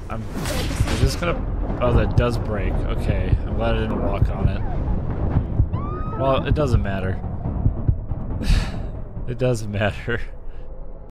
Is this gonna... Oh, that does break. Okay, I'm glad I didn't walk on it. Well, it doesn't matter. It doesn't matter.